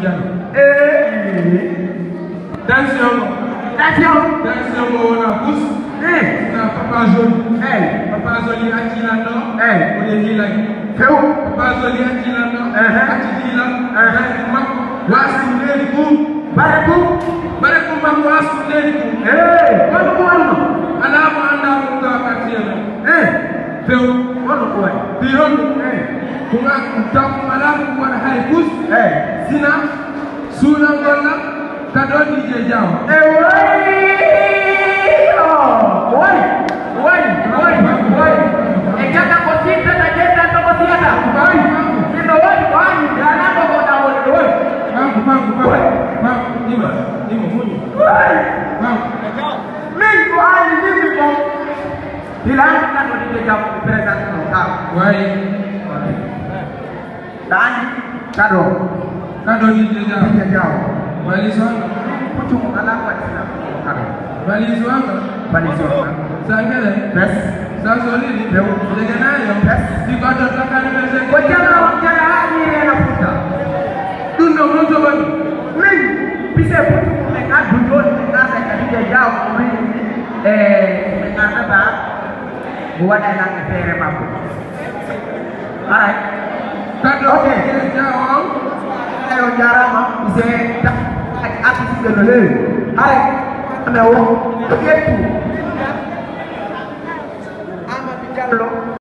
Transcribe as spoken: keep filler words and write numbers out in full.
Attention. Attention. Attention, on a pousse. Eh. Papa Joli. Eh. Papa Joli a dit là non. Eh. On est dit là. C'est où? Papa Joli a dit là non. Eh. A dit là. Eh. Wasi ndeni ku. Bare ku. Bare ku ma wasi ndeni ku. Eh. Wano ku wano. Ala mo anda ko ka katiela. Eh. Feu. Wano ku wano. Piron. Eh. Kunga tam ala ko wana hay kus. Eh. Sina. Suna ngola. Kadoni je jaw. Eh wai. Oh. Wai. Wai. Wai. Wai. Eh kaka kosita na jeta to kosita. Wai. Sino wai wai. Dana ko ko da wai. Wai. Mambo mambo mambo. Mambo nima. Nima munyu. Wai. Mambo. Mimi ko ali mimi ko. Bilang kan ko di jaw present ko ka. Wai. Dan kado. Kado di je jaw. Je jaw. Wali sana. Putu ala ko sina kado. Wali sana. Bani so. Sangele. Bes. Sasa nini? Leo ndege nayo. Bes. Sipata takani meze. Wajana wajana hadi na puta. Dundo mwanzo bado. Mimi pise putu kumeka dundo ngasa kadija jao mimi eh ngasa ba buat ada ngefere mampu. Alright. Kado Okay. Jao. Ayo jara ma ise tak aku sudah dulu. Hai. Anda wo. Begitu.